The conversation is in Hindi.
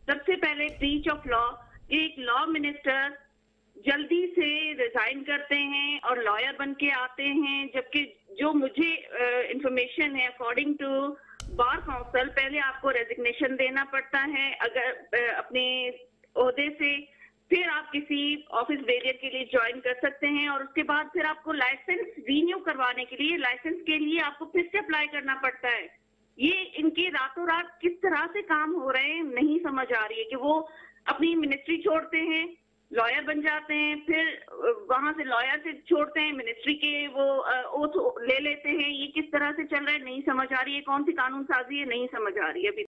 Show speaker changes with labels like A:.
A: सबसे पहले ब्रीच ऑफ लॉ, एक लॉ मिनिस्टर जल्दी से रिजाइन करते हैं और लॉयर बन के आते हैं, जबकि जो मुझे इंफॉर्मेशन है अकॉर्डिंग टू बार काउंसिल, पहले आपको रेजिग्नेशन देना पड़ता है अगर अपने ओहदे से, फिर आप किसी ऑफिस बेरियर के लिए ज्वाइन कर सकते हैं और उसके बाद फिर आपको लाइसेंस रीन्यू करवाने के लिए, लाइसेंस के लिए आपको फिर से अप्लाई करना पड़ता है। ये इनके रातों रात किस तरह से काम हो रहे हैं नहीं समझ आ रही है कि वो अपनी मिनिस्ट्री छोड़ते हैं, लॉयर बन जाते हैं, फिर वहां से लॉयर से छोड़ते हैं, मिनिस्ट्री के वो ओथ ले लेते हैं। ये किस तरह से चल रहा है नहीं समझ आ रही है, कौन सी कानून साजी है नहीं समझ आ रही है अभी।